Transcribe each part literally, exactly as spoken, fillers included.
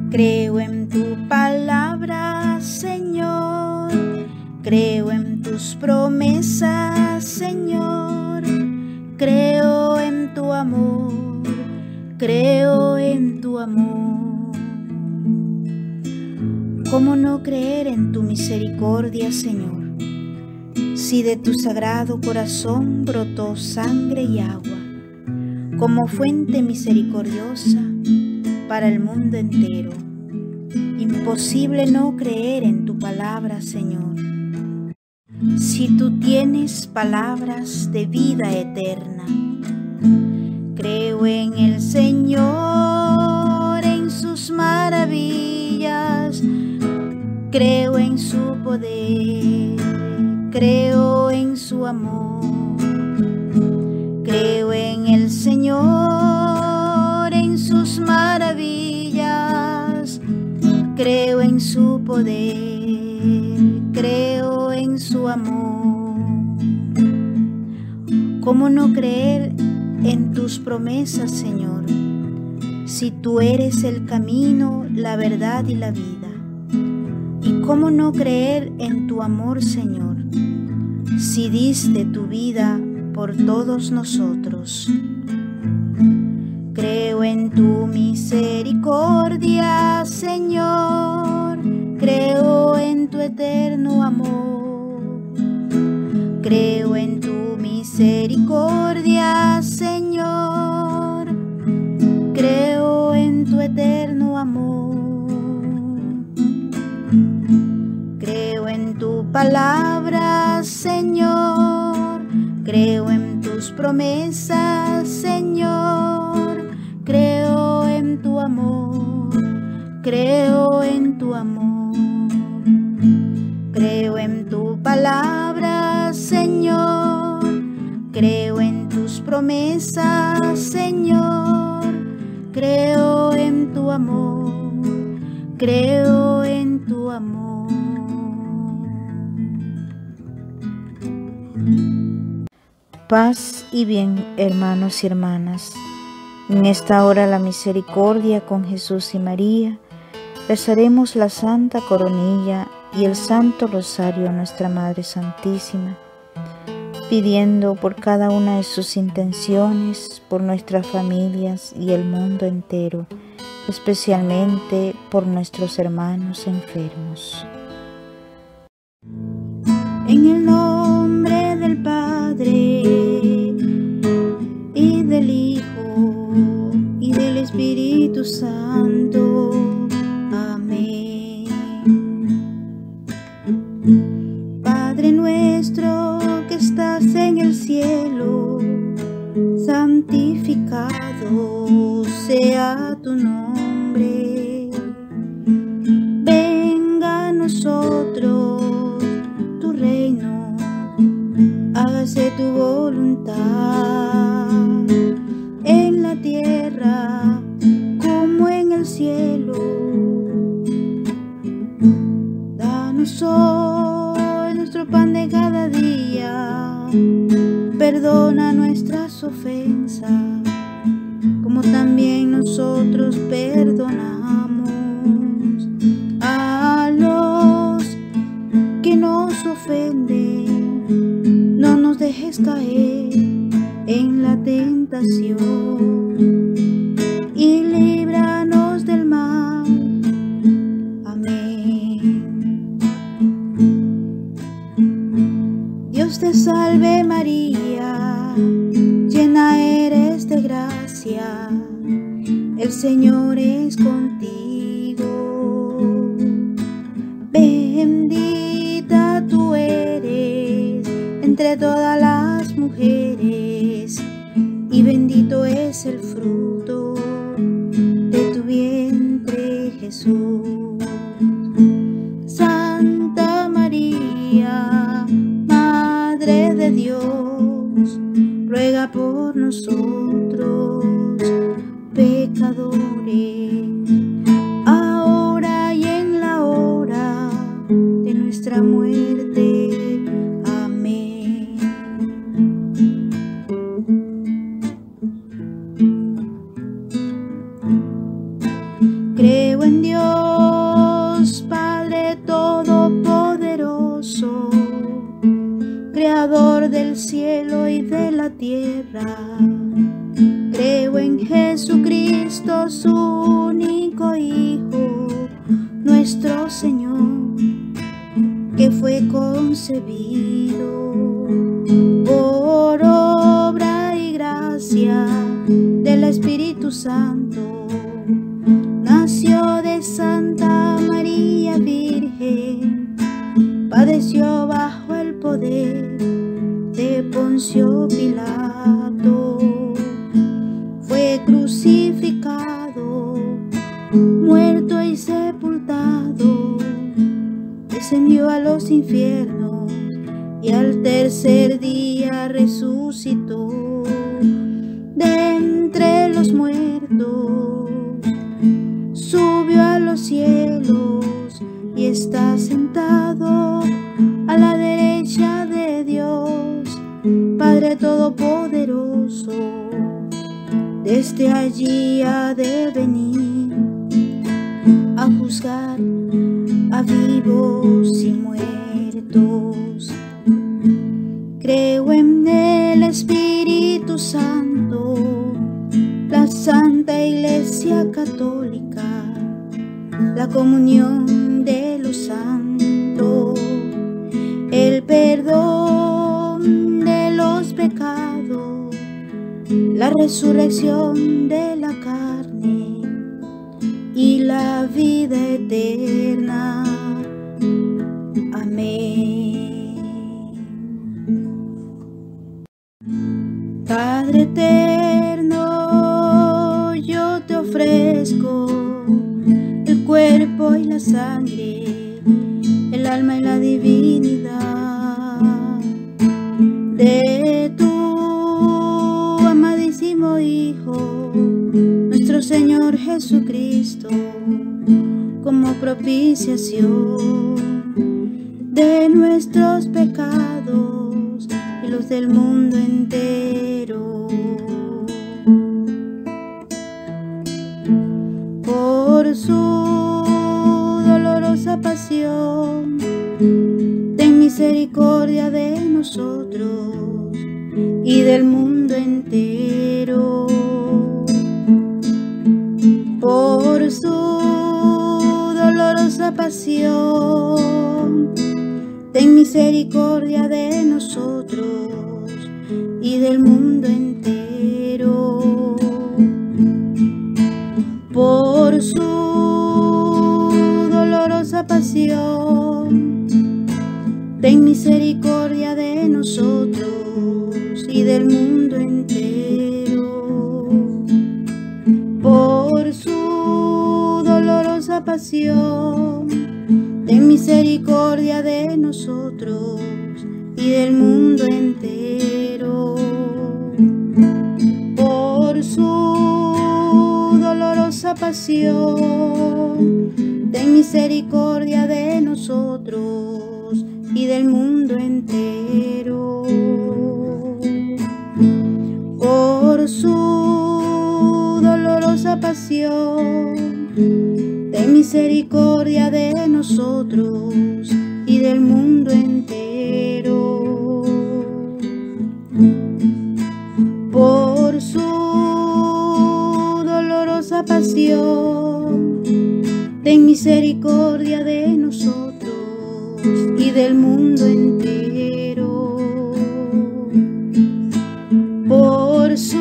Creo en tu palabra, Señor. Creo en tus promesas, Señor. Creo en tu amor. Creo en tu amor. ¿Cómo no creer en tu misericordia, Señor? Si de tu sagrado corazón brotó sangre y agua, como fuente misericordiosa para el mundo entero. Imposible no creer en tu palabra, Señor. Si tú tienes palabras de vida eterna. Creo en el Señor, en sus maravillas. Creo en su poder. Creo en su amor. Creo en el Señor, en sus maravillas. Creo en su poder. Creo en su amor. ¿Cómo no creer en tus promesas, Señor? Si tú eres el camino, la verdad y la vida. ¿Y cómo no creer en tu amor, Señor? Si diste tu vida por todos nosotros. Creo en tu misericordia, Señor. Creo en tu eterno amor. Creo en tu misericordia, Señor. Creo en tu eterno amor. Creo en tu palabra, Señor. Creo en tus promesas, Señor. Creo en tu amor. Creo en tu amor. Creo en tu palabra, Señor. Creo en tus promesas, Señor. Creo en tu amor. Creo en tu amor. Paz y bien, hermanos y hermanas. En esta hora la misericordia con Jesús y María, rezaremos la Santa Coronilla y el Santo Rosario a nuestra Madre Santísima, pidiendo por cada una de sus intenciones, por nuestras familias y el mundo entero, especialmente por nuestros hermanos enfermos. En el nombre del Padre y del Hijo y del Espíritu Santo. Amén. Padre nuestro que estás en el cielo, santificado sea tu nombre. Venga a nosotros tu reino, hágase tu voluntad en la tierra como en el cielo. Danos hoy nuestro pan de cada día, perdona nuestras ofensas, como también nosotros perdonamos a los que nos ofenden. No nos dejes caer en la tentación y líbranos del mal. Amén. Dios te salve María, llena eres de gracia, el Señor es contigo. Bendita tú eres entre todas las mujeres, y bendito es el fruto de tu vientre, Jesús. Santa María, Madre de Dios, ruega por nosotros pecadores, ahora y en la hora de nuestra muerte. Amén. Creo en Dios Creador del cielo y de la tierra. Creo en Jesucristo, su único Hijo, nuestro Señor, que fue concebido por obra y gracia del Espíritu Santo. Nació de Santa María Virgen, padeció bajo el poder de Poncio Pilato, fue crucificado, muerto y sepultado, descendió a los infiernos y al tercer día resucitó de entre los muertos, subió a los cielos y está sentado a la derecha de Dios, Padre Todopoderoso. Desde allí ha de venir a juzgar a vivos y muertos. Creo en el Espíritu Santo, la Santa Iglesia Católica, la comunión de los santos, el perdón de los pecados, la resurrección de la carne y la vida eterna. Amén. Padre eterno, yo te ofrezco el cuerpo y la sangre, el alma y la divinidad de tu amadísimo Hijo, nuestro Señor Jesucristo, como propiciación de nuestros pecados y los del mundo entero. Por su dolorosa pasión, ten misericordia de nosotros y del mundo entero. Por su dolorosa pasión, ten misericordia de nosotros y del mundo entero. Por su dolorosa pasión, ten misericordia de nosotros y del mundo entero. Por su dolorosa pasión, ten misericordia de nosotros y del mundo entero. Por su dolorosa pasión, ten misericordia de nosotros y del mundo entero. Por su dolorosa pasión, ten misericordia de nosotros y del mundo entero. Por su dolorosa pasión, ten misericordia de nosotros y del mundo entero. Por su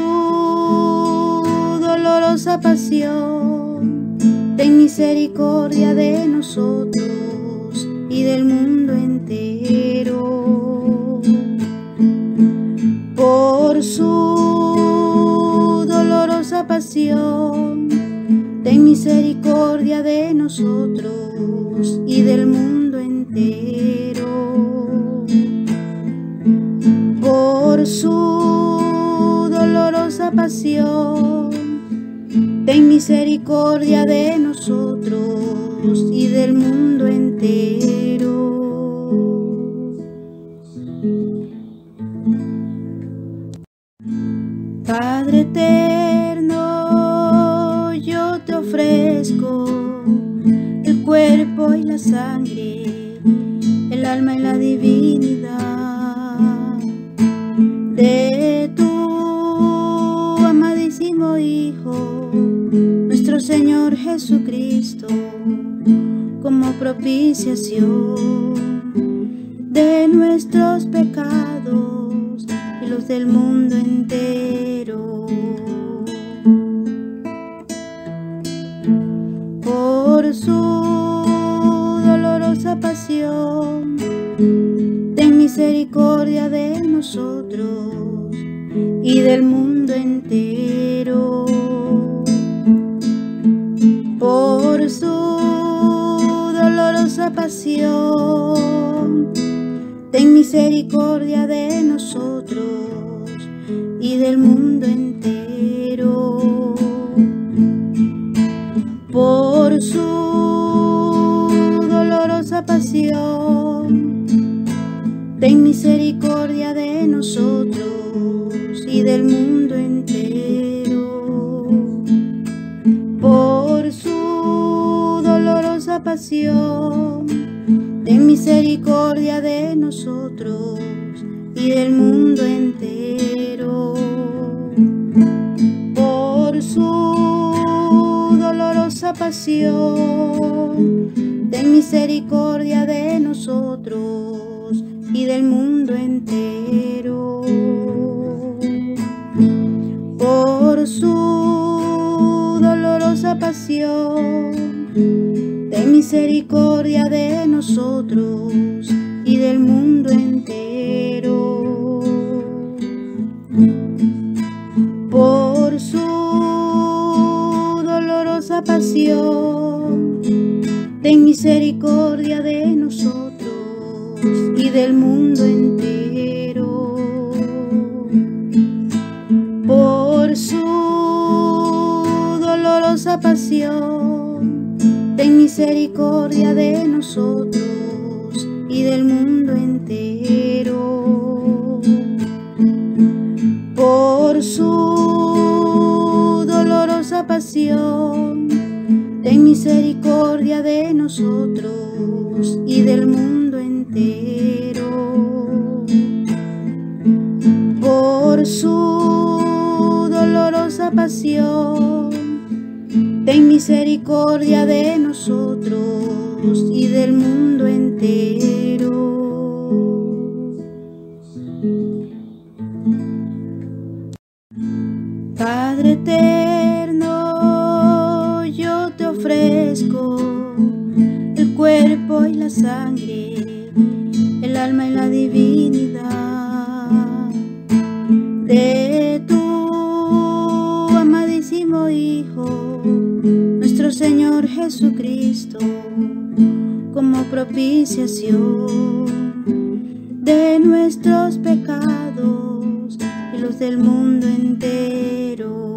dolorosa pasión, ten misericordia de nosotros y del mundo entero. Por su dolorosa pasión, ten misericordia de nosotros y del mundo entero. Por su dolorosa pasión, ten misericordia de nosotros y del mundo entero. Padre eterno, yo te ofrezco el cuerpo y la sangre, el alma y la divinidad de tu amadísimo Hijo, nuestro Señor Jesucristo, como propiciación de nuestros pecados y los del mundo entero. Por su dolorosa pasión, ten misericordia de nosotros y del mundo entero. Por su dolorosa pasión, ten misericordia de nosotros y del mundo entero. Por su dolorosa pasión, ten misericordia de nosotros y del mundo entero. Por su dolorosa pasión, ten misericordia de nosotros y del mundo entero. Por su dolorosa pasión, ten misericordia de nosotros y del mundo entero. Por su dolorosa pasión, ten misericordia de nosotros y del mundo entero. Por su dolorosa pasión, ten misericordia de nosotros y del mundo entero. Por su dolorosa pasión, ten misericordia de nosotros y del mundo entero. Por su dolorosa pasión, ten misericordia de nosotros y del mundo entero. Por su dolorosa pasión, ten misericordia de nosotros y del mundo entero. Padre eterno, yo te ofrezco el cuerpo y la sangre, el alma y la divinidad de tu amadísimo Hijo, nuestro Señor Jesucristo, como propiciación de nuestros pecados y los del mundo entero.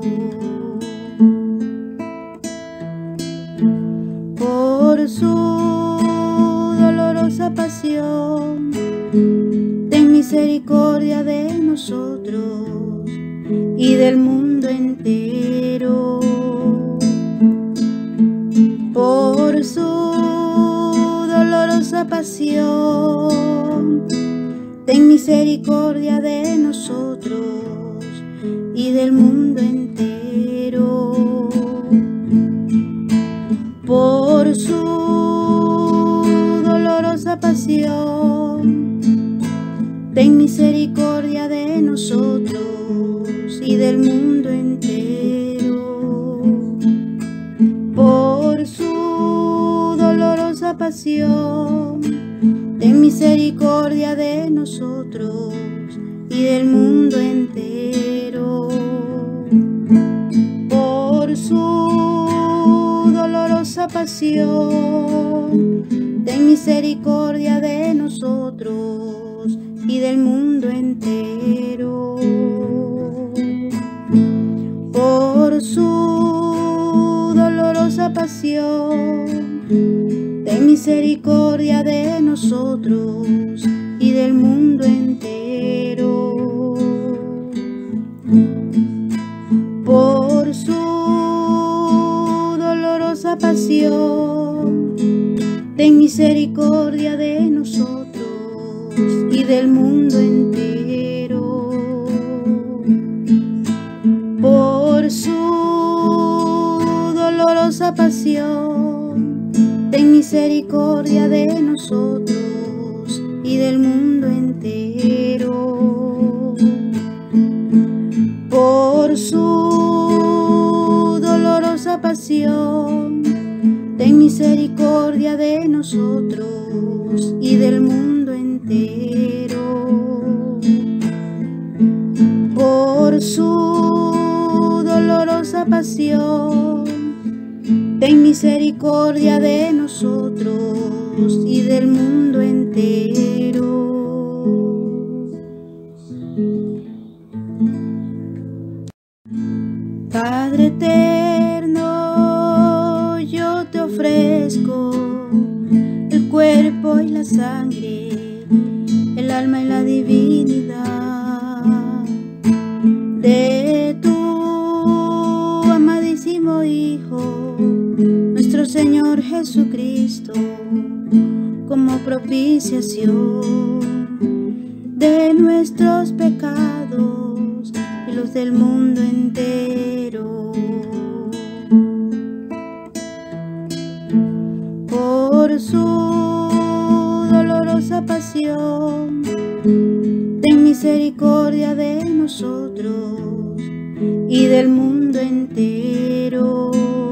Por su dolorosa pasión, ten misericordia de nosotros y del mundo entero. Por su dolorosa pasión, ten misericordia de nosotros y del mundo entero. Por su dolorosa pasión, ten misericordia de nosotros y del mundo entero. Por su dolorosa pasión, ten misericordia de nosotros y del mundo entero. Por su dolorosa pasión, ten misericordia de nosotros y del mundo entero. Por su dolorosa pasión, ten misericordia de nosotros y del mundo entero. Por su dolorosa pasión, ten misericordia de nosotros y del mundo entero. dolorosa pasión, ten misericordia de nosotros y del mundo entero. Por su dolorosa pasión, ten misericordia de nosotros y del mundo entero. Por su dolorosa pasión, ten misericordia de nosotros y del mundo entero. Padre eterno, yo te ofrezco el cuerpo y la sangre, el alma y la divinidad de tu amadísimo Hijo, nuestro Señor Jesucristo, como propiciación de nuestros pecados y los del mundo entero. Por su dolorosa pasión, ten misericordia de nosotros y del mundo entero.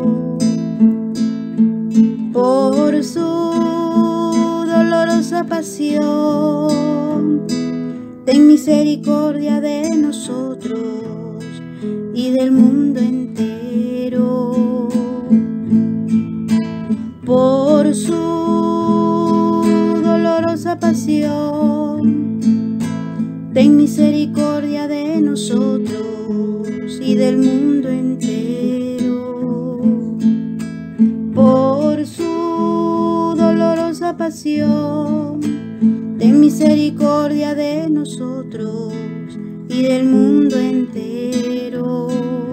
Por su dolorosa pasión, ten misericordia de nosotros y del mundo entero. Por su dolorosa pasión, ten misericordia de nosotros y del mundo entero. Por su dolorosa pasión, ten misericordia de nosotros y del mundo entero.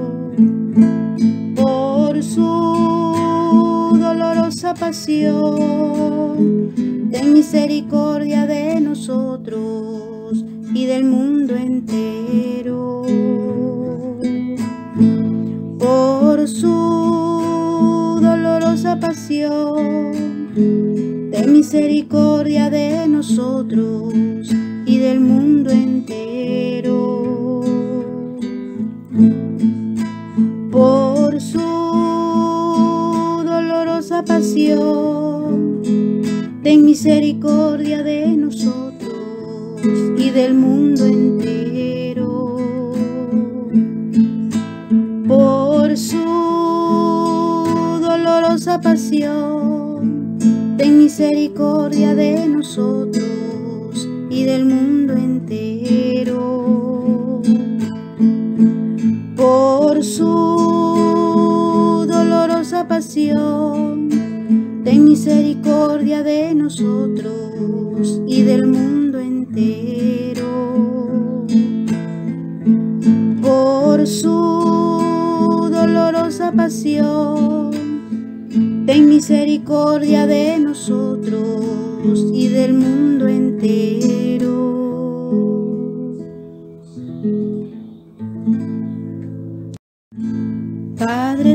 Por su dolorosa pasión, ten misericordia de nosotros y del mundo entero. Por su dolorosa pasión, ten misericordia de nosotros y del mundo entero. Por su dolorosa pasión, ten misericordia de nosotros y del mundo entero. Por su dolorosa pasión, ten misericordia de nosotros y del mundo entero. Por su dolorosa pasión, ten misericordia de nosotros y del mundo entero. Por su dolorosa pasión, ten misericordia de nosotros y del mundo entero. Padre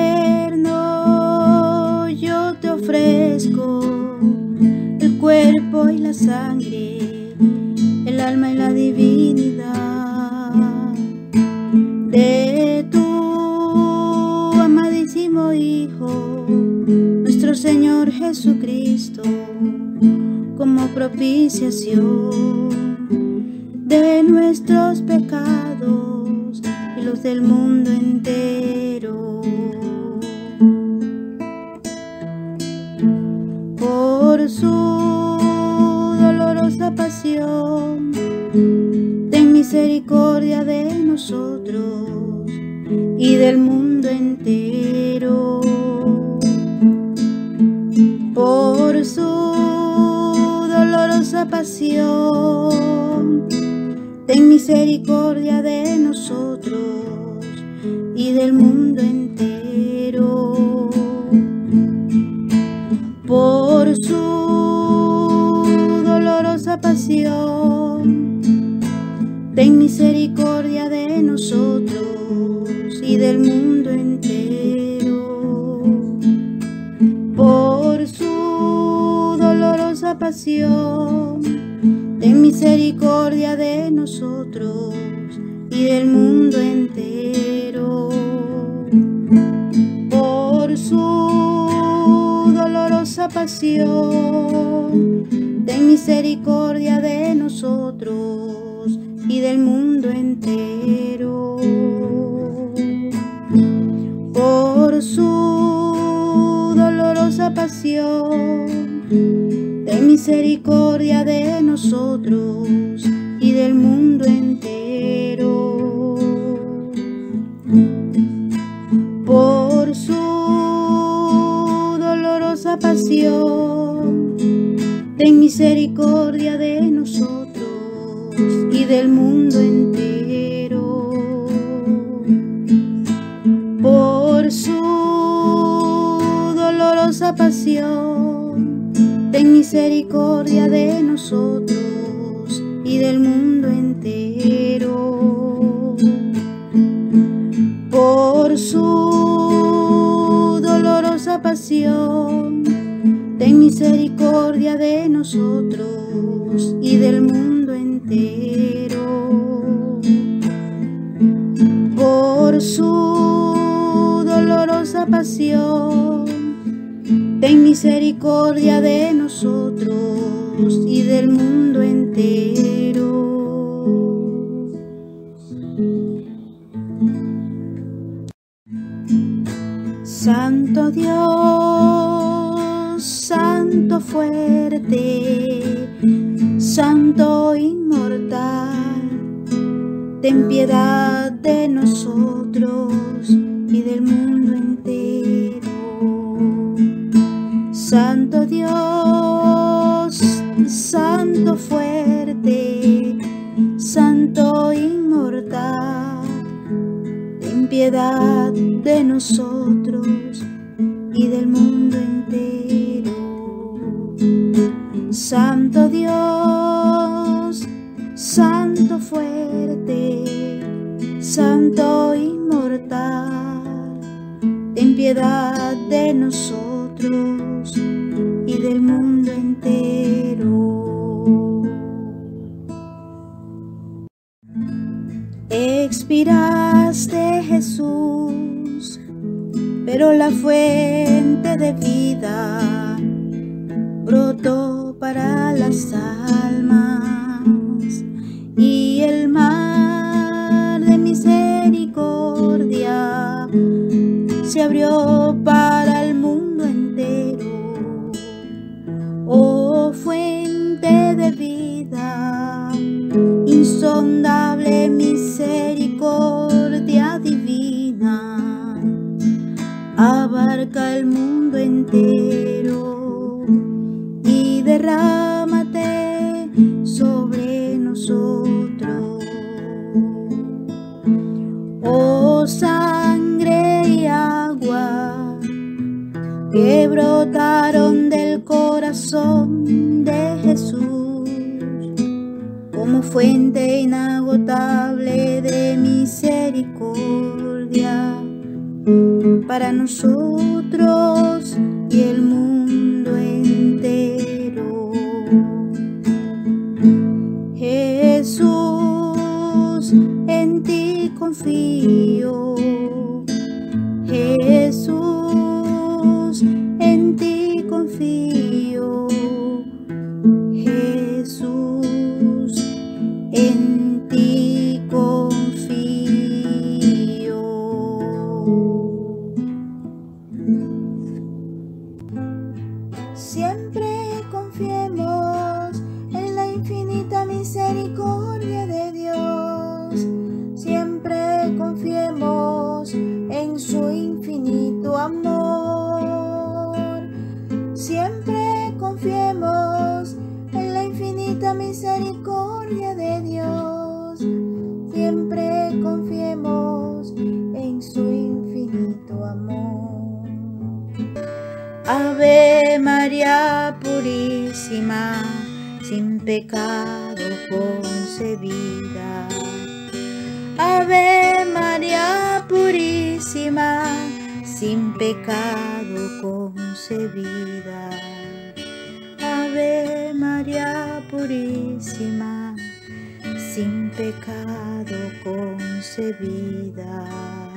eterno, yo te ofrezco el cuerpo y la sangre, el alma y la divinidad de tu amadísimo Hijo, nuestro Señor Jesucristo, como propiciación de nuestros pecados y los del mundo entero. Por su dolorosa pasión, ten misericordia de nosotros y del mundo entero. Por su dolorosa pasión, ten misericordia de nosotros y del mundo entero. Por su dolorosa pasión, ten misericordia de nosotros y del mundo entero. pasión, ten misericordia de nosotros y del mundo entero. Por su dolorosa pasión, ten misericordia de nosotros y del mundo entero. Por su dolorosa pasión, ten misericordia de nosotros y del mundo entero. Por su dolorosa pasión, ten misericordia de nosotros y del mundo entero. Por su dolorosa pasión, ten misericordia de nosotros y del mundo entero. Por su dolorosa pasión, ten misericordia de nosotros y del mundo entero. Por su dolorosa pasión, ten misericordia de nosotros y del mundo entero. Santo Dios, Santo fuerte, Santo inmortal, ten piedad de nosotros y del mundo entero. Santo Dios, Santo fuerte, Santo inmortal, ten piedad de nosotros y del mundo entero. Santo Dios, Santo fuerte, Santo inmortal, ten piedad de nosotros y del mundo entero. Expiraste, Jesús, pero la fuente de vida brotó para las almas, y el mar de misericordia se abrió para el mundo entero. Oh fuente de vida, insondable misericordia divina, abarca el mundo entero y derrámate sobre nosotros. Oh sangre y agua que brotaron del corazón de Jesús, como fuente inagotable de misericordia para nosotros y el mundo entero. Jesús, en ti confío. Jesús, en ti confío. Jesús, en ti confío. Siempre confiemos en la infinita misericordia de Dios. Siempre confiemos en su infinito amor. Siempre confiemos en la infinita misericordia de Dios. Siempre confiemos en su infinito amor. Ave María purísima, sin pecado concebida. Ave María purísima, sin pecado concebida. Ave Ave María Purísima, sin pecado concebida.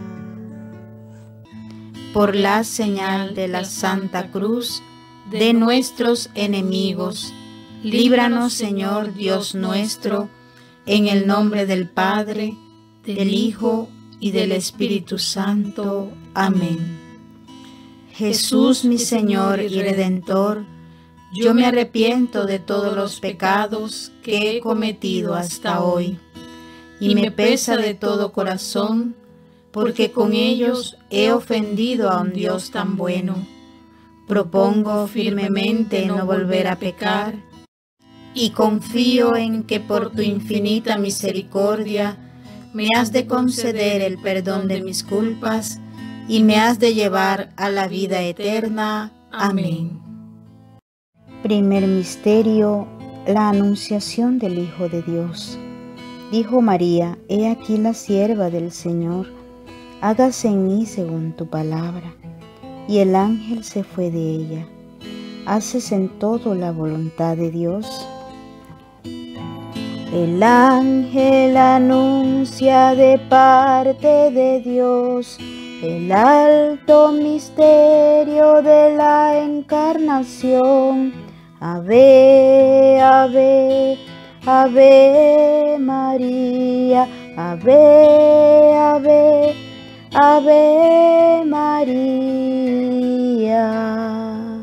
Por la señal de la Santa Cruz de nuestros enemigos, líbranos, Señor Dios nuestro, en el nombre del Padre, del Hijo y del Espíritu Santo. Amén. Jesús, mi Señor y Redentor, yo me arrepiento de todos los pecados que he cometido hasta hoy, y me pesa de todo corazón, porque con ellos he ofendido a un Dios tan bueno. Propongo firmemente no volver a pecar, y confío en que por tu infinita misericordia me has de conceder el perdón de mis culpas y me has de llevar a la vida eterna. Amén. Primer misterio: la anunciación del Hijo de Dios. Dijo María: He aquí la sierva del Señor, hágase en mí según tu palabra. Y el ángel se fue de ella. ¿Haces en todo la voluntad de Dios? El ángel anuncia de parte de Dios el alto misterio de la encarnación. Ave, ave, ave María, ave, ave, ave María.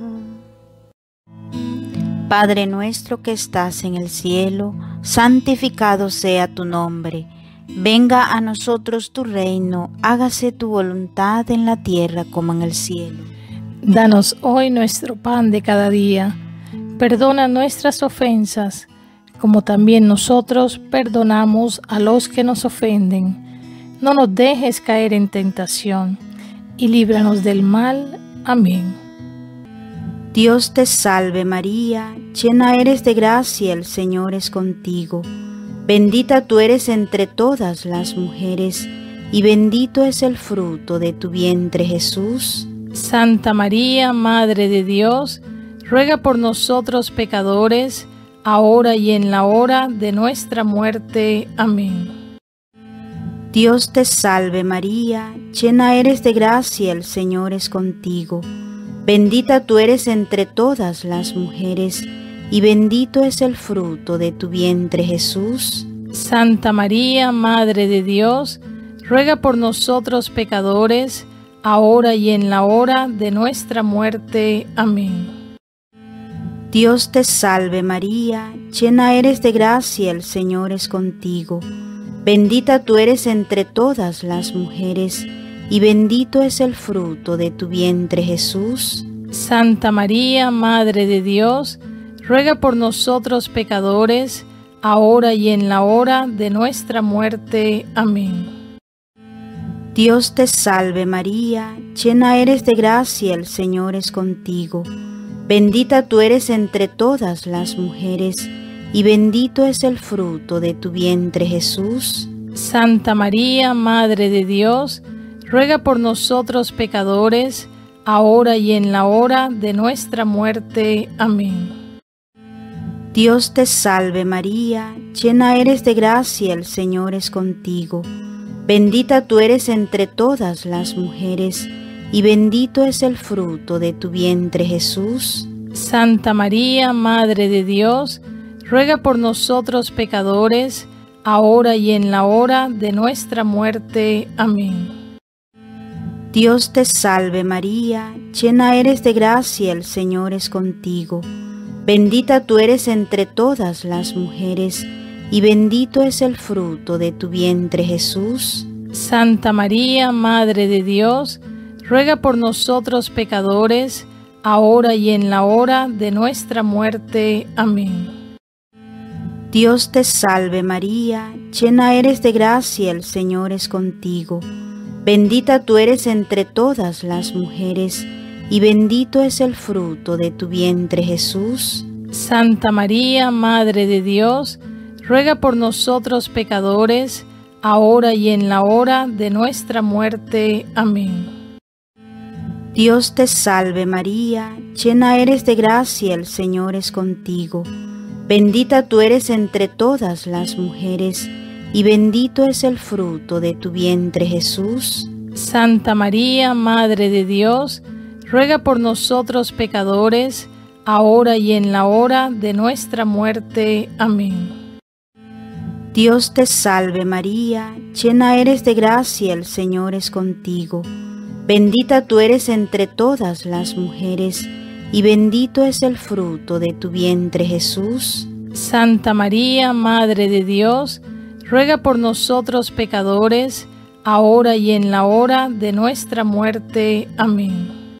Padre nuestro que estás en el cielo, santificado sea tu nombre. Venga a nosotros tu reino, hágase tu voluntad en la tierra como en el cielo. Danos hoy nuestro pan de cada día. Perdona nuestras ofensas, como también nosotros perdonamos a los que nos ofenden. No nos dejes caer en tentación, y líbranos del mal. Amén. Dios te salve María, llena eres de gracia, el Señor es contigo. Bendita tú eres entre todas las mujeres, y bendito es el fruto de tu vientre Jesús. Santa María, Madre de Dios, ruega por nosotros pecadores, ahora y en la hora de nuestra muerte. Amén. Dios te salve María, llena eres de gracia, el Señor es contigo. Bendita tú eres entre todas las mujeres, y bendito es el fruto de tu vientre Jesús. Santa María, Madre de Dios, ruega por nosotros pecadores, ahora y en la hora de nuestra muerte. Amén. Dios te salve María, llena eres de gracia, el Señor es contigo. Bendita tú eres entre todas las mujeres, y bendito es el fruto de tu vientre Jesús. Santa María, Madre de Dios, ruega por nosotros pecadores, ahora y en la hora de nuestra muerte. Amén. Dios te salve María, llena eres de gracia, el Señor es contigo. Bendita tú eres entre todas las mujeres, y bendito es el fruto de tu vientre Jesús. Santa María, Madre de Dios, ruega por nosotros pecadores, ahora y en la hora de nuestra muerte. Amén. Dios te salve María, llena eres de gracia, el Señor es contigo. Bendita tú eres entre todas las mujeres, y bendito es el fruto de tu vientre Jesús. Santa María, Madre de Dios, ruega por nosotros pecadores, ahora y en la hora de nuestra muerte. Amén. Dios te salve María, llena eres de gracia, el Señor es contigo. Bendita tú eres entre todas las mujeres, y bendito es el fruto de tu vientre Jesús. Santa María, Madre de Dios, ruega por nosotros pecadores, ahora y en la hora de nuestra muerte. Amén. Dios te salve María, llena eres de gracia, el Señor es contigo. Bendita tú eres entre todas las mujeres, y bendito es el fruto de tu vientre Jesús. Santa María, Madre de Dios, ruega por nosotros pecadores, ahora y en la hora de nuestra muerte. Amén. Dios te salve María, llena eres de gracia, el Señor es contigo. Bendita tú eres entre todas las mujeres, y bendito es el fruto de tu vientre Jesús. Santa María, Madre de Dios, ruega por nosotros pecadores, ahora y en la hora de nuestra muerte. Amén. Dios te salve María, llena eres de gracia, el Señor es contigo. Bendita tú eres entre todas las mujeres, y bendito es el fruto de tu vientre Jesús. Santa María, Madre de Dios, ruega por nosotros pecadores, ahora y en la hora de nuestra muerte. Amén.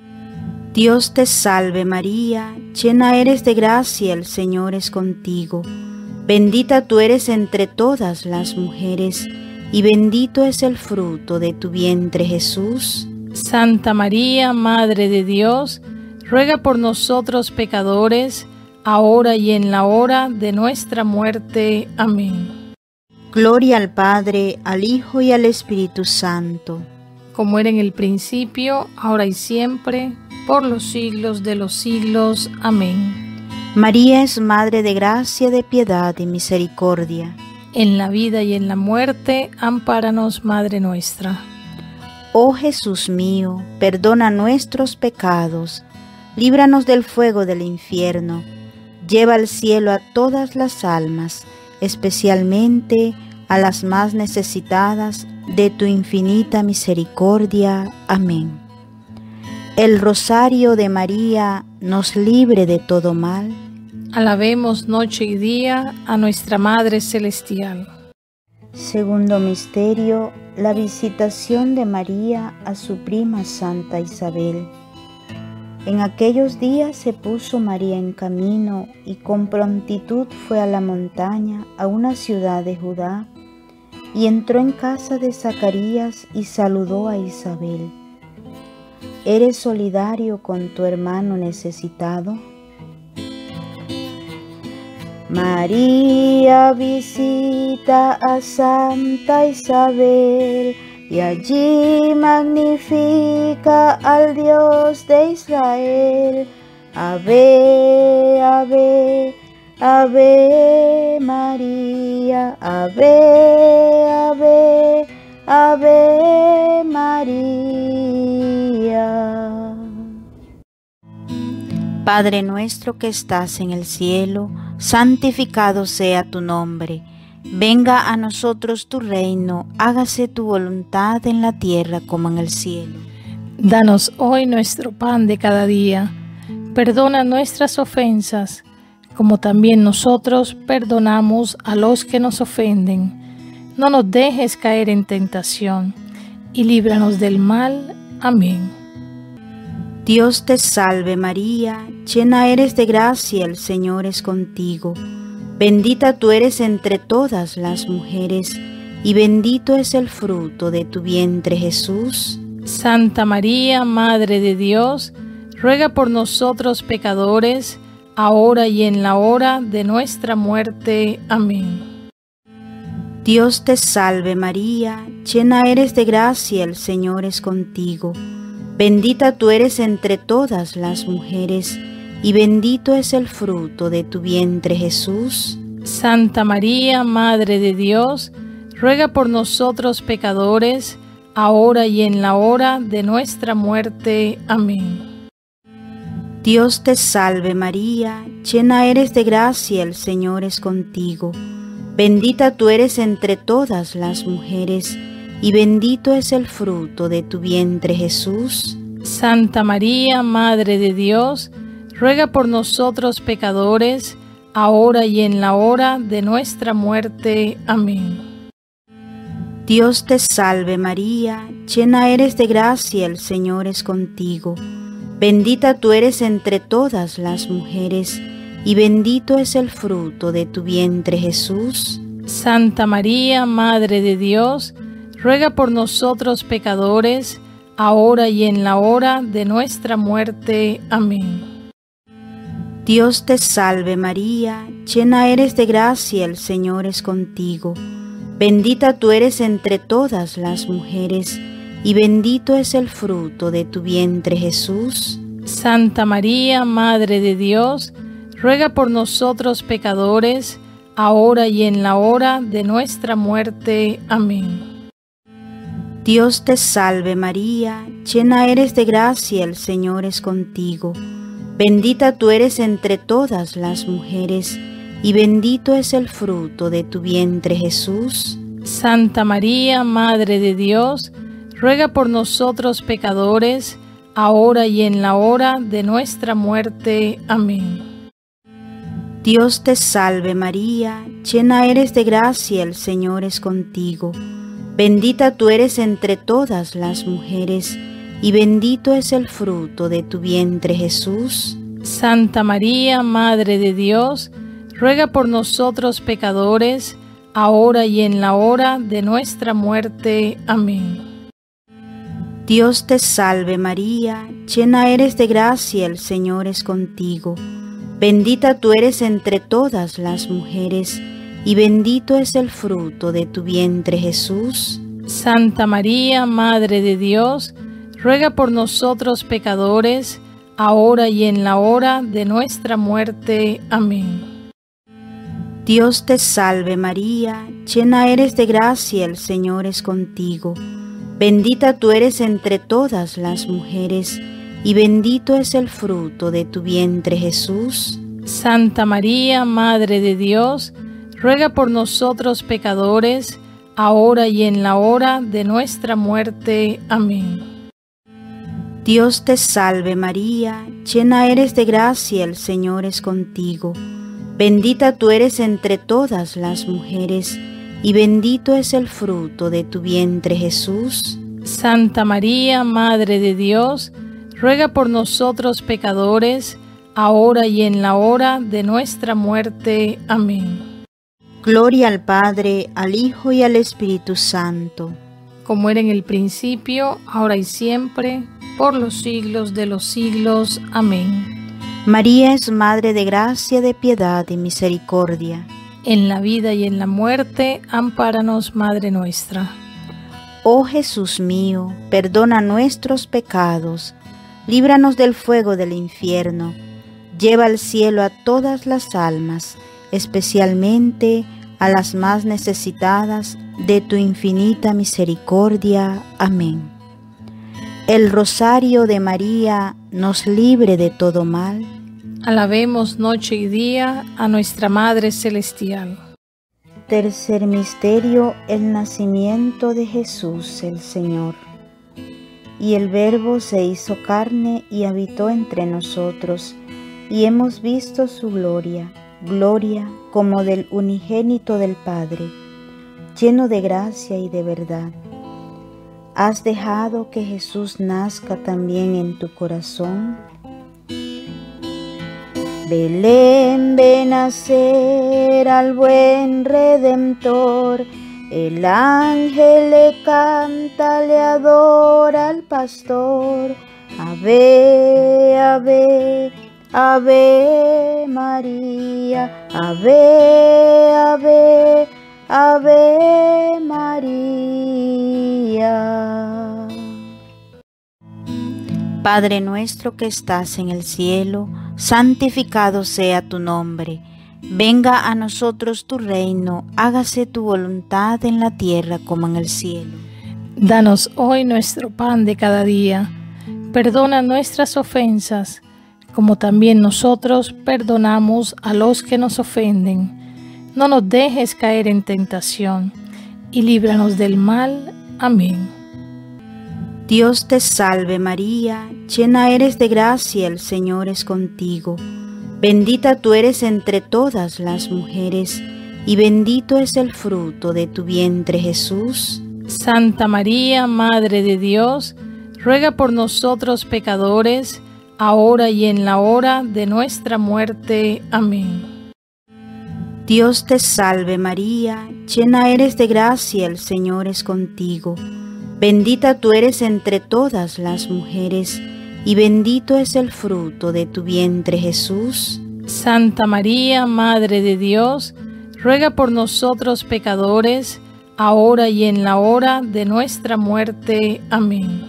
Dios te salve María, llena eres de gracia, el Señor es contigo. Bendita tú eres entre todas las mujeres, y bendito es el fruto de tu vientre Jesús. Santa María, Madre de Dios, ruega por nosotros pecadores, ahora y en la hora de nuestra muerte. Amén. Gloria al Padre, al Hijo y al Espíritu Santo. Como era en el principio, ahora y siempre, por los siglos de los siglos. Amén. María es Madre de gracia, de piedad y misericordia. En la vida y en la muerte, ampáranos, Madre nuestra. Oh Jesús mío, perdona nuestros pecados, líbranos del fuego del infierno, lleva al cielo a todas las almas, especialmente a las más necesitadas de tu infinita misericordia. Amén. El rosario de María nos libre de todo mal. Alabemos noche y día a nuestra Madre Celestial. Segundo misterio, la visitación de María a su prima Santa Isabel. En aquellos días se puso María en camino y con prontitud fue a la montaña, a una ciudad de Judá, y entró en casa de Zacarías y saludó a Isabel. ¿Eres solidario con tu hermano necesitado? María visita a Santa Isabel y allí magnifica al Dios de Israel. Ave, ave, ave María, ave, ave, ave María. Padre nuestro que estás en el cielo, santificado sea tu nombre. Venga a nosotros tu reino, hágase tu voluntad en la tierra como en el cielo. Danos hoy nuestro pan de cada día. Perdona nuestras ofensas, como también nosotros perdonamos a los que nos ofenden. No nos dejes caer en tentación, y líbranos del mal. Amén. Dios te salve María, llena eres de gracia, el Señor es contigo. Bendita tú eres entre todas las mujeres, y bendito es el fruto de tu vientre Jesús. Santa María, Madre de Dios, ruega por nosotros pecadores, ahora y en la hora de nuestra muerte. Amén. Dios te salve María, llena eres de gracia, el Señor es contigo. Bendita tú eres entre todas las mujeres, y bendito es el fruto de tu vientre Jesús. Santa María, Madre de Dios, ruega por nosotros pecadores, ahora y en la hora de nuestra muerte. Amén. Dios te salve María, llena eres de gracia, el Señor es contigo. Bendita tú eres entre todas las mujeres, y bendito es el fruto de tu vientre Jesús. Santa María, Madre de Dios, ruega por nosotros pecadores, ahora y en la hora de nuestra muerte. Amén. Dios te salve María, llena eres de gracia, el Señor es contigo. Bendita tú eres entre todas las mujeres, y bendito es el fruto de tu vientre Jesús. Santa María, Madre de Dios, ruega por nosotros pecadores, ahora y en la hora de nuestra muerte. Amén. Dios te salve María, llena eres de gracia, el Señor es contigo. Bendita tú eres entre todas las mujeres, y bendito es el fruto de tu vientre, Jesús. Santa María, Madre de Dios, ruega por nosotros pecadores, ahora y en la hora de nuestra muerte. Amén. Dios te salve María, llena eres de gracia, el Señor es contigo. Bendita tú eres entre todas las mujeres, y bendito es el fruto de tu vientre, Jesús. Santa María, Madre de Dios, ruega por nosotros pecadores, ahora y en la hora de nuestra muerte. Amén. Dios te salve María, llena eres de gracia, el Señor es contigo. Bendita tú eres entre todas las mujeres, y bendito es el fruto de tu vientre, Jesús. Santa María, Madre de Dios, ruega por nosotros pecadores, ahora y en la hora de nuestra muerte. Amén. Dios te salve María, llena eres de gracia, el Señor es contigo. Bendita tú eres entre todas las mujeres, y bendito es el fruto de tu vientre, Jesús. Santa María, Madre de Dios, ruega por nosotros pecadores, ahora y en la hora de nuestra muerte. Amén. Dios te salve María, llena eres de gracia, el Señor es contigo. Bendita tú eres entre todas las mujeres, y bendito es el fruto de tu vientre, Jesús. Santa María, Madre de Dios, ruega por nosotros pecadores, ahora y en la hora de nuestra muerte. Amén. Dios te salve María, llena eres de gracia, el Señor es contigo. Bendita tú eres entre todas las mujeres, y bendito es el fruto de tu vientre, Jesús. Santa María, Madre de Dios, ruega por nosotros pecadores, ahora y en la hora de nuestra muerte. Amén. Gloria al Padre, al Hijo y al Espíritu Santo. Como era en el principio, ahora y siempre, por los siglos de los siglos. Amén. María es Madre de gracia, de piedad y misericordia. En la vida y en la muerte, ampáranos, Madre nuestra. Oh Jesús mío, perdona nuestros pecados, líbranos del fuego del infierno, lleva al cielo a todas las almas, especialmente a las más necesitadas de tu infinita misericordia. Amén. El rosario de María nos libre de todo mal. Alabemos noche y día a nuestra Madre Celestial. Tercer misterio, el nacimiento de Jesús el Señor. Y el Verbo se hizo carne y habitó entre nosotros, y hemos visto su gloria, gloria como del unigénito del Padre, lleno de gracia y de verdad. ¿Has dejado que Jesús nazca también en tu corazón? Belén, ven a nacer al buen Redentor, el ángel le canta, le adora al pastor. Ave, ave, ave María, ave, ave, ave María. Padre nuestro que estás en el cielo, santificado sea tu nombre. Venga a nosotros tu reino, hágase tu voluntad en la tierra como en el cielo. Danos hoy nuestro pan de cada día. Perdona nuestras ofensas, como también nosotros perdonamos a los que nos ofenden. No nos dejes caer en tentación, y líbranos del mal. Amén. Dios te salve María, llena eres de gracia, el Señor es contigo. Bendita tú eres entre todas las mujeres, y bendito es el fruto de tu vientre, Jesús. Santa María, Madre de Dios, ruega por nosotros pecadores, ahora y en la hora de nuestra muerte. Amén. Dios te salve María, llena eres de gracia, el Señor es contigo. Bendita tú eres entre todas las mujeres, y bendito es el fruto de tu vientre, Jesús. Santa María, Madre de Dios, ruega por nosotros pecadores, ahora y en la hora de nuestra muerte. Amén.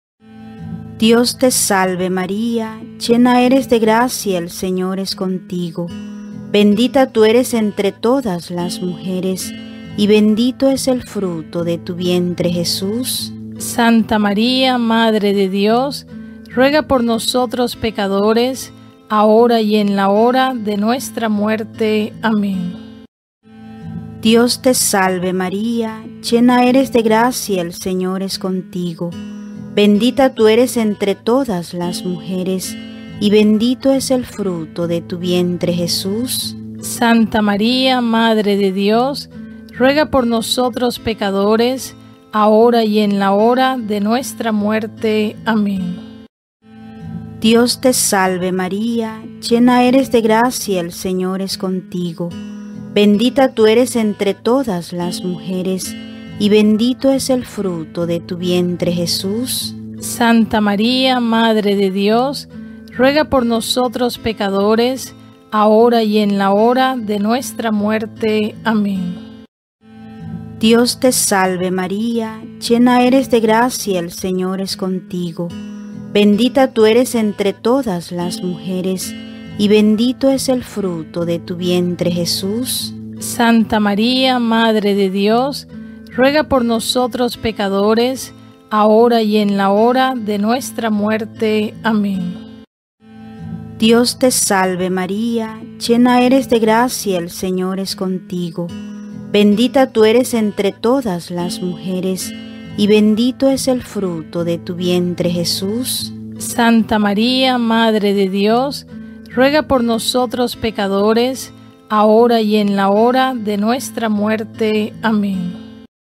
Dios te salve María, llena eres de gracia, el Señor es contigo. Bendita tú eres entre todas las mujeres, y bendito es el fruto de tu vientre Jesús. Santa María, Madre de Dios, ruega por nosotros pecadores, ahora y en la hora de nuestra muerte. Amén. Dios te salve María, llena eres de gracia, el Señor es contigo. Bendita tú eres entre todas las mujeres, y bendito es el fruto de tu vientre Jesús. Santa María, Madre de Dios, ruega por nosotros pecadores, ahora y en la hora de nuestra muerte. Amén. Dios te salve María, llena eres de gracia, el Señor es contigo. Bendita tú eres entre todas las mujeres, y bendito es el fruto de tu vientre Jesús. Santa María, Madre de Dios, ruega por nosotros pecadores, ahora y en la hora de nuestra muerte. Amén. Dios te salve María, llena eres de gracia, el Señor es contigo. Bendita tú eres entre todas las mujeres, y bendito es el fruto de tu vientre Jesús. Santa María, Madre de Dios, ruega por nosotros pecadores, ahora y en la hora de nuestra muerte. Amén. Dios te salve María, llena eres de gracia, el Señor es contigo. Bendita tú eres entre todas las mujeres, y bendito es el fruto de tu vientre Jesús. Santa María, Madre de Dios, ruega por nosotros pecadores, ahora y en la hora de nuestra muerte. Amén.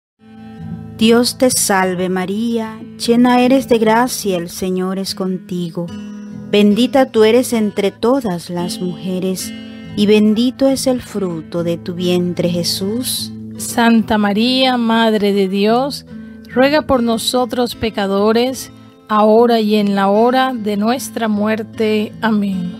Dios te salve María, llena eres de gracia, el Señor es contigo. Bendita tú eres entre todas las mujeres, y bendito es el fruto de tu vientre Jesús. Santa María, Madre de Dios, ruega por nosotros pecadores, ahora y en la hora de nuestra muerte. Amén.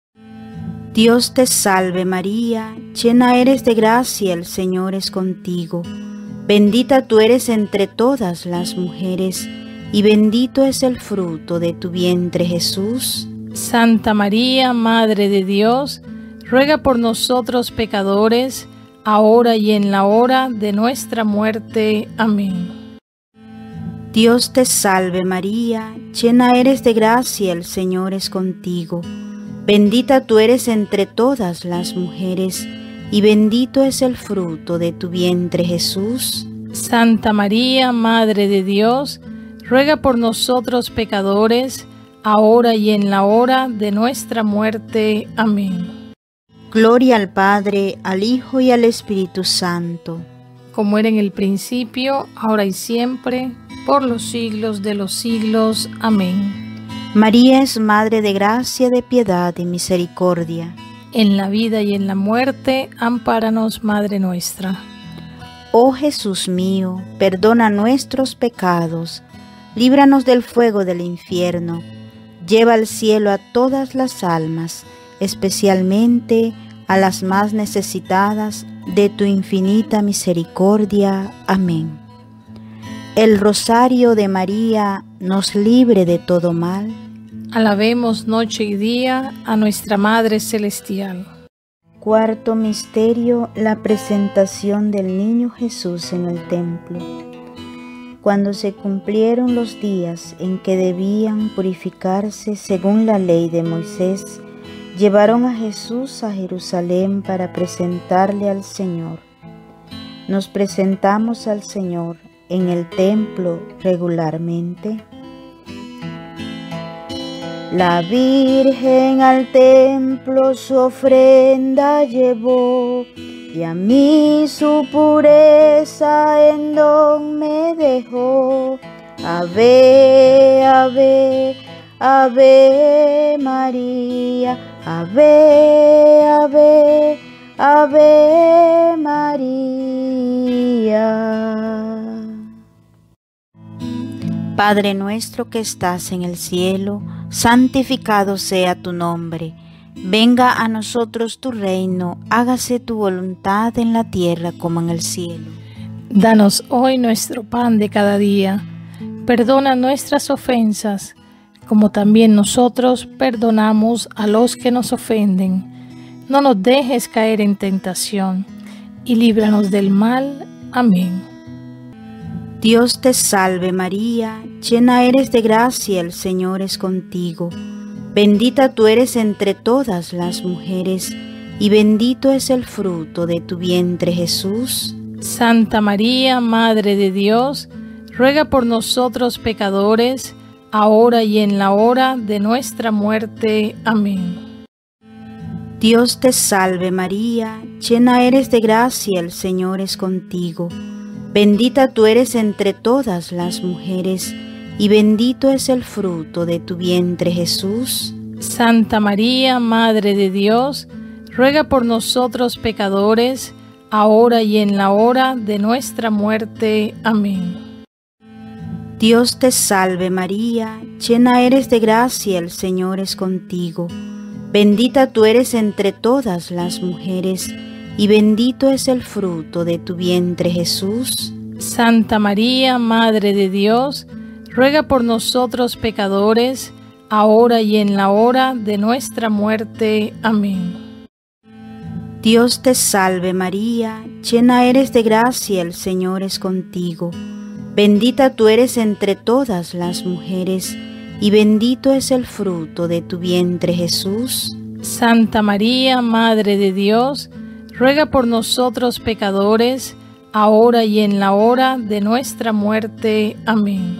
Dios te salve María, llena eres de gracia, el Señor es contigo. Bendita tú eres entre todas las mujeres, y bendito es el fruto de tu vientre Jesús. Santa María, Madre de Dios, ruega por nosotros pecadores, ahora y en la hora de nuestra muerte. Amén. Dios te salve María, llena eres de gracia, el Señor es contigo. Bendita tú eres entre todas las mujeres, y bendito es el fruto de tu vientre Jesús. Santa María, Madre de Dios, ruega por nosotros pecadores, ahora y en la hora de nuestra muerte. Amén. Gloria al Padre, al Hijo y al Espíritu Santo, como era en el principio, ahora y siempre, por los siglos de los siglos. Amén. María es Madre de gracia, de piedad y misericordia. En la vida y en la muerte, ampáranos, Madre nuestra. Oh Jesús mío, perdona nuestros pecados, líbranos del fuego del infierno, lleva al cielo a todas las almas, especialmente a las más necesitadas de tu infinita misericordia. Amén. El rosario de María nos libre de todo mal. Alabemos noche y día a nuestra Madre Celestial. Cuarto misterio, la presentación del niño Jesús en el templo. Cuando se cumplieron los días en que debían purificarse según la ley de Moisés, llevaron a Jesús a Jerusalén para presentarle al Señor. Nos presentamos al Señor en el templo regularmente. La Virgen al templo su ofrenda llevó, y a mí su pureza en don me dejó. Ave, ave, ave María, ave, ave, ave María. Padre nuestro que estás en el cielo, santificado sea tu nombre. Venga a nosotros tu reino, hágase tu voluntad en la tierra como en el cielo. Danos hoy nuestro pan de cada día. Perdona nuestras ofensas, como también nosotros perdonamos a los que nos ofenden. No nos dejes caer en tentación, y líbranos del mal. Amén. Dios te salve María, llena eres de gracia, el Señor es contigo. Bendita tú eres entre todas las mujeres, y bendito es el fruto de tu vientre Jesús. Santa María, Madre de Dios, ruega por nosotros pecadores, ahora y en la hora de nuestra muerte. Amén. Dios te salve María, llena eres de gracia, el Señor es contigo. Bendita tú eres entre todas las mujeres, y bendito es el fruto de tu vientre Jesús. Santa María, Madre de Dios, ruega por nosotros pecadores, ahora y en la hora de nuestra muerte. Amén. Dios te salve María, llena eres de gracia, el Señor es contigo. Bendita tú eres entre todas las mujeres, y bendito es el fruto de tu vientre Jesús. Santa María, Madre de Dios, ruega por nosotros pecadores, ahora y en la hora de nuestra muerte. Amén. Dios te salve María, llena eres de gracia, el Señor es contigo. Bendita tú eres entre todas las mujeres, y bendito es el fruto de tu vientre Jesús. Santa María, Madre de Dios, ruega por nosotros pecadores, ahora y en la hora de nuestra muerte. Amén.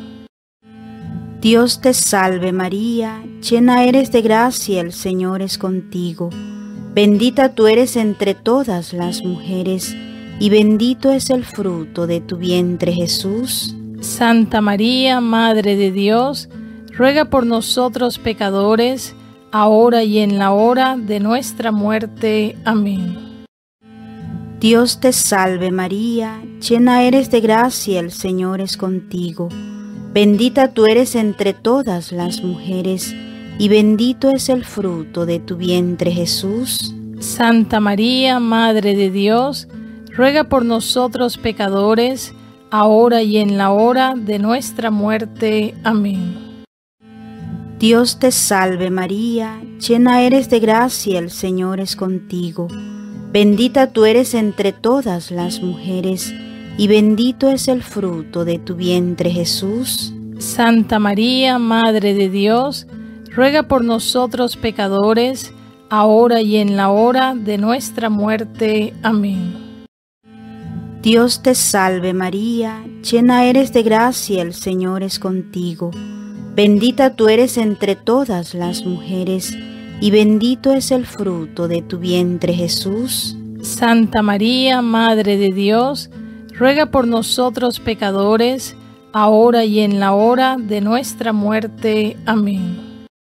Dios te salve María, llena eres de gracia, el Señor es contigo. Bendita tú eres entre todas las mujeres, y bendito es el fruto de tu vientre Jesús. Santa María, Madre de Dios, ruega por nosotros pecadores, ahora y en la hora de nuestra muerte. Amén. Dios te salve María, llena eres de gracia, el Señor es contigo. Bendita tú eres entre todas las mujeres, y bendito es el fruto de tu vientre Jesús. Santa María, Madre de Dios, ruega por nosotros pecadores, ahora y en la hora de nuestra muerte. Amén. Dios te salve María, llena eres de gracia, el Señor es contigo. Bendita tú eres entre todas las mujeres, y bendito es el fruto de tu vientre Jesús. Santa María, Madre de Dios, ruega por nosotros pecadores, ahora y en la hora de nuestra muerte. Amén. Dios te salve María, llena eres de gracia, el Señor es contigo. Bendita tú eres entre todas las mujeres, y bendito es el fruto de tu vientre Jesús. Santa María, Madre de Dios, ruega por nosotros pecadores, ahora y en la hora de nuestra muerte. Amén.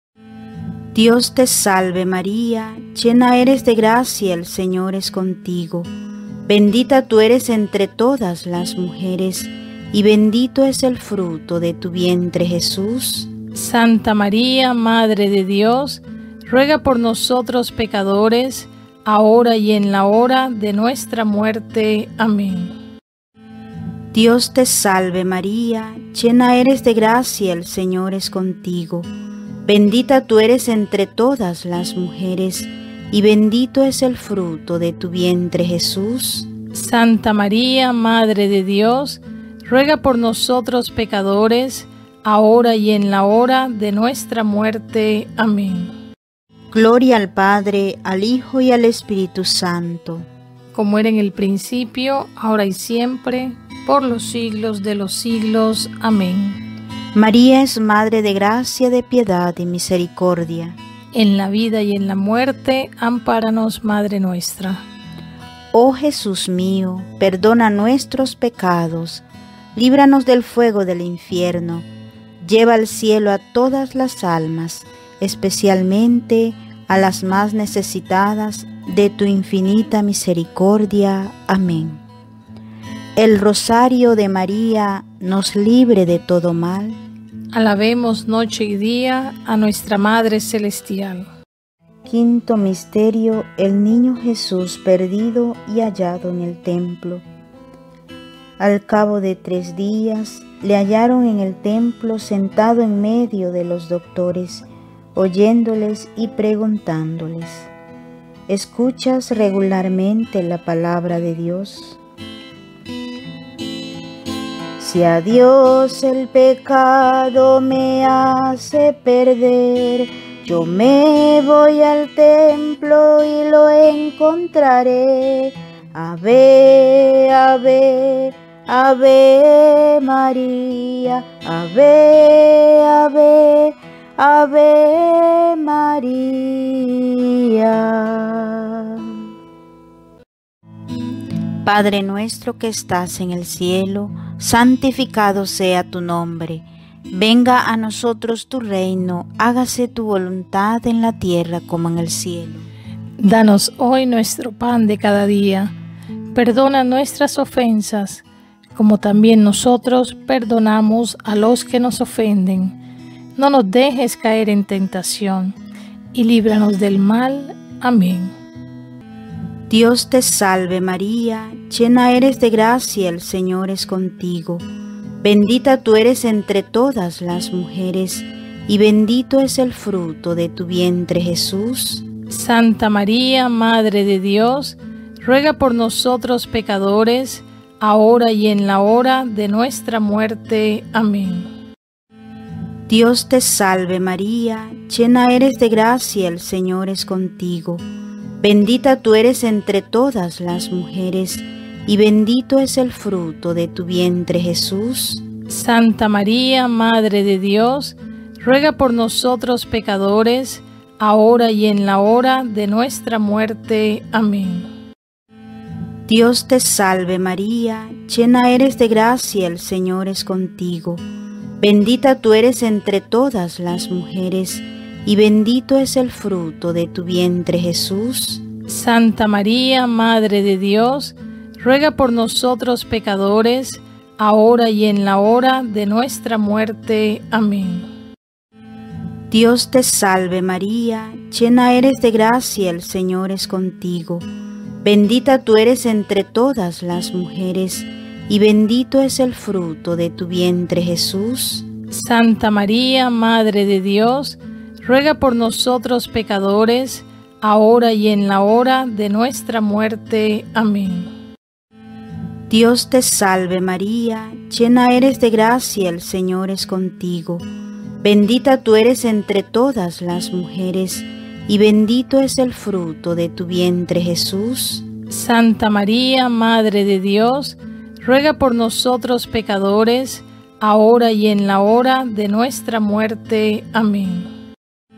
Dios te salve María, llena eres de gracia, el Señor es contigo. Bendita tú eres entre todas las mujeres, y bendito es el fruto de tu vientre Jesús. Santa María, Madre de Dios, ruega por nosotros pecadores, ahora y en la hora de nuestra muerte. Amén. Dios te salve María, llena eres de gracia, el Señor es contigo. Bendita tú eres entre todas las mujeres, y bendito es el fruto de tu vientre Jesús. Santa María, Madre de Dios, ruega por nosotros pecadores, ahora y en la hora de nuestra muerte. Amén. Gloria al Padre, al Hijo y al Espíritu Santo. Como era en el principio, ahora y siempre, por los siglos de los siglos. Amén. María es Madre de gracia, de piedad y misericordia. En la vida y en la muerte, ampáranos, Madre nuestra. Oh Jesús mío, perdona nuestros pecados, líbranos del fuego del infierno, lleva al cielo a todas las almas, especialmente a las más necesitadas de tu infinita misericordia. Amén. El rosario de María nos libre de todo mal. Alabemos noche y día a nuestra Madre Celestial. Quinto misterio: el niño Jesús perdido y hallado en el templo. Al cabo de tres días, le hallaron en el templo sentado en medio de los doctores, oyéndoles y preguntándoles: ¿escuchas regularmente la palabra de Dios? Si a Dios el pecado me hace perder, yo me voy al templo y lo encontraré. Ave, ave, ave María, ave, ave, ave María. Padre nuestro que estás en el cielo, santificado sea tu nombre. Venga a nosotros tu reino, hágase tu voluntad en la tierra como en el cielo. Danos hoy nuestro pan de cada día. Perdona nuestras ofensas, como también nosotros perdonamos a los que nos ofenden. No nos dejes caer en tentación, y líbranos del mal. Amén. Dios te salve María, llena eres de gracia, el Señor es contigo. Bendita tú eres entre todas las mujeres, y bendito es el fruto de tu vientre Jesús. Santa María, Madre de Dios, ruega por nosotros pecadores, ahora y en la hora de nuestra muerte. Amén. Dios te salve María, llena eres de gracia, el Señor es contigo. Bendita tú eres entre todas las mujeres, y bendito es el fruto de tu vientre Jesús. Santa María, Madre de Dios, ruega por nosotros pecadores, ahora y en la hora de nuestra muerte. Amén. Dios te salve María, llena eres de gracia, el Señor es contigo. Bendita tú eres entre todas las mujeres, y bendito es el fruto de tu vientre Jesús. Santa María, Madre de Dios, ruega por nosotros pecadores, ahora y en la hora de nuestra muerte. Amén. Dios te salve María, llena eres de gracia, el Señor es contigo. Bendita tú eres entre todas las mujeres, y bendito es el fruto de tu vientre Jesús. Santa María, Madre de Dios, ruega por nosotros pecadores, ahora y en la hora de nuestra muerte. Amén. Dios te salve María, llena eres de gracia, el Señor es contigo. Bendita tú eres entre todas las mujeres, y bendito es el fruto de tu vientre Jesús. Santa María, Madre de Dios, ruega por nosotros pecadores, ahora y en la hora de nuestra muerte. Amén.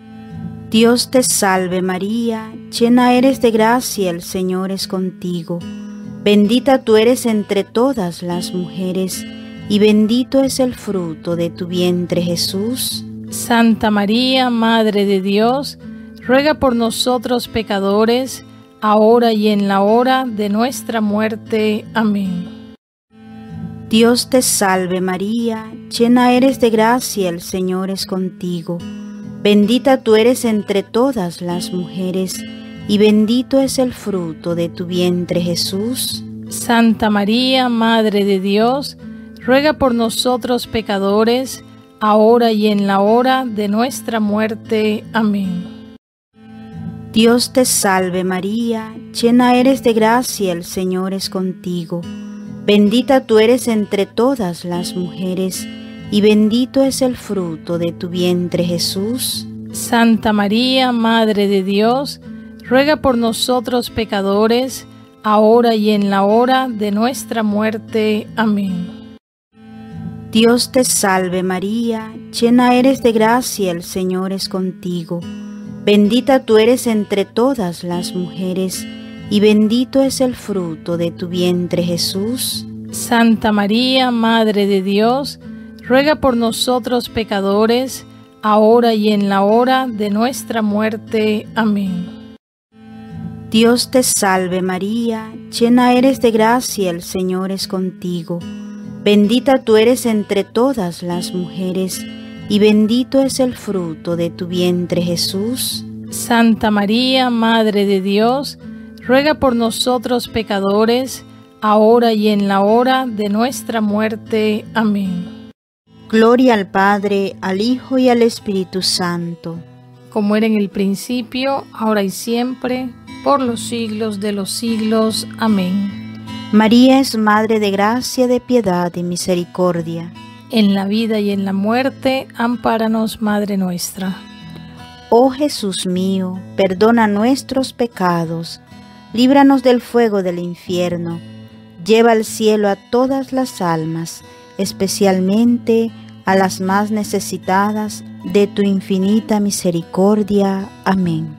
Dios te salve María, llena eres de gracia, el Señor es contigo. Bendita tú eres entre todas las mujeres, y bendito es el fruto de tu vientre Jesús. Santa María, Madre de Dios, ruega por nosotros pecadores, ahora y en la hora de nuestra muerte. Amén. Dios te salve María, llena eres de gracia, el Señor es contigo. Bendita tú eres entre todas las mujeres, y bendito es el fruto de tu vientre Jesús. Santa María, Madre de Dios, ruega por nosotros pecadores, ahora y en la hora de nuestra muerte. Amén. Dios te salve María, llena eres de gracia, el Señor es contigo. Bendita tú eres entre todas las mujeres, y bendito es el fruto de tu vientre Jesús. Santa María, Madre de Dios, ruega por nosotros pecadores, ahora y en la hora de nuestra muerte. Amén. Dios te salve María, llena eres de gracia, el Señor es contigo. Bendita tú eres entre todas las mujeres, y bendito es el fruto de tu vientre Jesús. Santa María, Madre de Dios, ruega por nosotros pecadores, ahora y en la hora de nuestra muerte. Amén. Dios te salve María, llena eres de gracia, el Señor es contigo. Bendita tú eres entre todas las mujeres, y bendito es el fruto de tu vientre Jesús. Santa María, Madre de Dios, ruega por nosotros pecadores, ahora y en la hora de nuestra muerte. Amén. Gloria al Padre, al Hijo y al Espíritu Santo, como era en el principio, ahora y siempre, por los siglos de los siglos. Amén. María es Madre de gracia, de piedad y misericordia. En la vida y en la muerte, ampáranos, Madre nuestra. Oh Jesús mío, perdona nuestros pecados, líbranos del fuego del infierno, lleva al cielo a todas las almas, especialmente a las más necesitadas de tu infinita misericordia. Amén.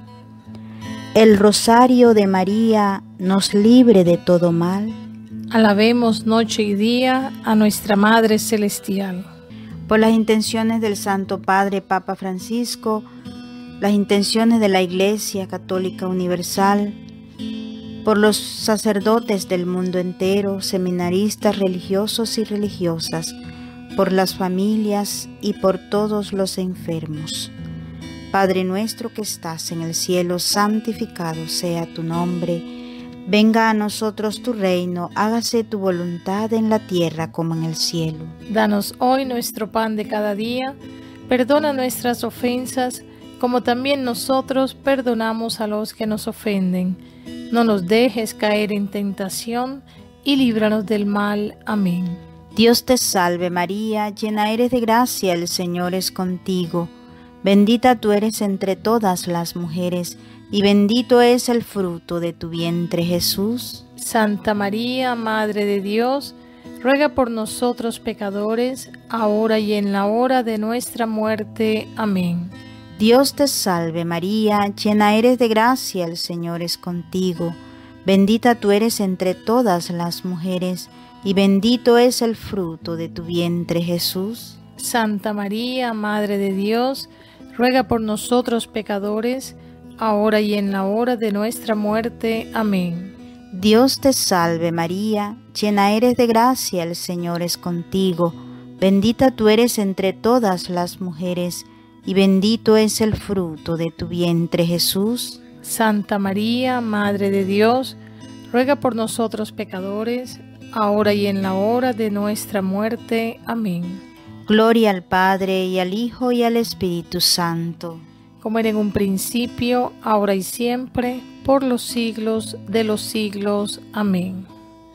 El rosario de María nos libre de todo mal. Alabemos noche y día a nuestra Madre Celestial. Por las intenciones del Santo Padre Papa Francisco, las intenciones de la Iglesia Católica Universal, por los sacerdotes del mundo entero, seminaristas religiosos y religiosas, por las familias y por todos los enfermos. Padre nuestro que estás en el cielo, santificado sea tu nombre. Venga a nosotros tu reino, hágase tu voluntad en la tierra como en el cielo. Danos hoy nuestro pan de cada día, perdona nuestras ofensas, como también nosotros perdonamos a los que nos ofenden. No nos dejes caer en tentación y líbranos del mal. Amén. Dios te salve María, llena eres de gracia, el Señor es contigo. Bendita tú eres entre todas las mujeres, y bendito es el fruto de tu vientre, Jesús. Santa María, Madre de Dios, ruega por nosotros pecadores, ahora y en la hora de nuestra muerte. Amén. Dios te salve María, llena eres de gracia, el Señor es contigo. Bendita tú eres entre todas las mujeres, y bendito es el fruto de tu vientre, Jesús. Santa María, Madre de Dios, ruega por nosotros pecadores, ahora y en la hora de nuestra muerte. Amén. Dios te salve María, llena eres de gracia, el Señor es contigo. Bendita tú eres entre todas las mujeres, y bendito es el fruto de tu vientre, Jesús. Santa María, Madre de Dios, ruega por nosotros pecadores, ahora y en la hora de nuestra muerte. Amén. Gloria al Padre, y al Hijo, y al Espíritu Santo, como era en un principio, ahora y siempre, por los siglos de los siglos. Amén.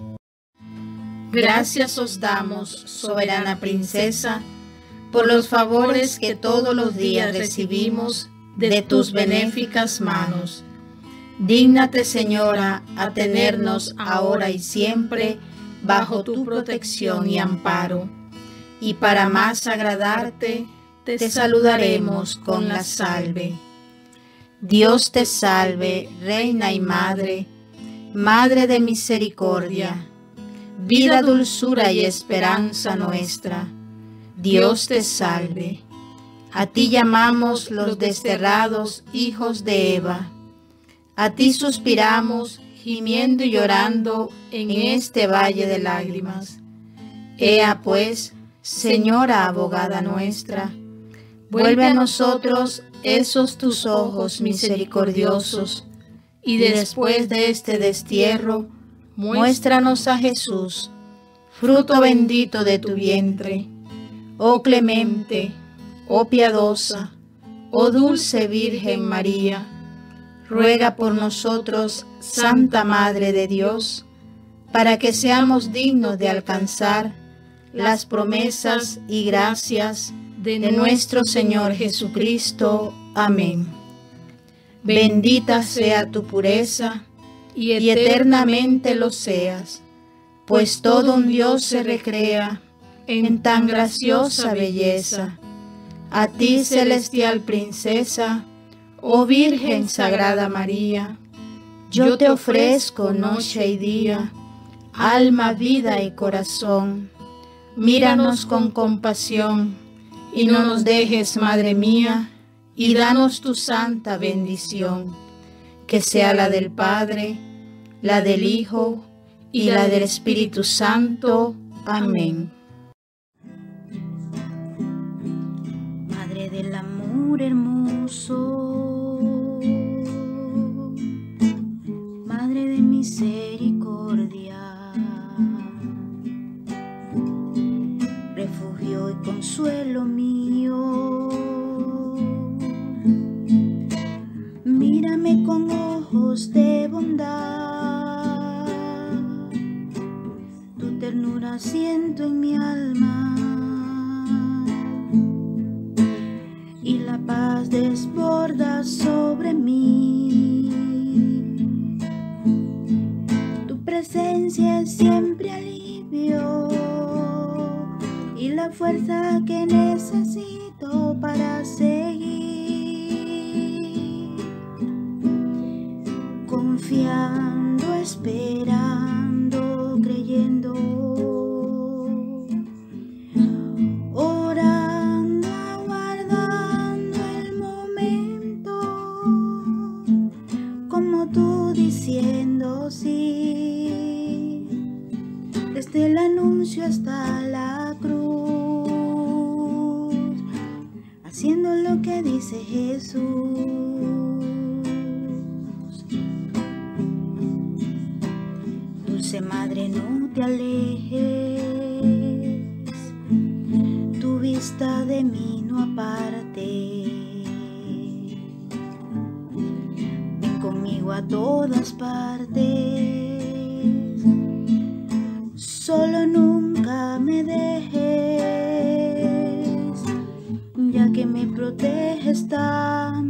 Gracias os damos, soberana princesa, por los favores que todos los días recibimos de tus benéficas manos. Dígnate, Señora, a tenernos ahora y siempre bajo tu protección y amparo. Y para más agradarte, te saludaremos con la salve. Dios te salve, Reina y Madre, Madre de misericordia, vida, dulzura y esperanza nuestra. Dios te salve. A ti llamamos los desterrados hijos de Eva. A ti suspiramos, gimiendo y llorando en este valle de lágrimas. Ea pues, Señora abogada nuestra, vuelve a nosotros esos tus ojos misericordiosos, y después de este destierro, muéstranos a Jesús, fruto bendito de tu vientre. Oh clemente, oh piadosa, oh dulce Virgen María, ruega por nosotros, Santa Madre de Dios, para que seamos dignos de alcanzar las promesas y gracias de nuestro Señor Jesucristo. Amén. Bendita sea tu pureza, y eternamente lo seas, pues todo un Dios se recrea en tan graciosa belleza. A ti, celestial princesa, oh Virgen Sagrada María, yo te ofrezco noche y día, alma, vida y corazón. Míranos con compasión, y no nos dejes, Madre mía, y danos tu santa bendición, que sea la del Padre, la del Hijo y la del Espíritu Santo. Amén. Madre del amor hermoso, Madre de misericordia, Mírame con ojos de bondad, tu ternura siento en mi alma, y la paz desborda sobre mí. Tu presencia es siempre alivio y la fuerza que necesito para seguir, confiando, esperando, creyendo, orando, aguardando el momento, como tú diciendo sí, desde el anuncio hasta la cruz, haciendo lo que dice Jesús. Dulce Madre, no te alejes, tu vista de mí no aparte. Ven conmigo a todas partes, solo nunca me dejes, ya que me proteges tanto.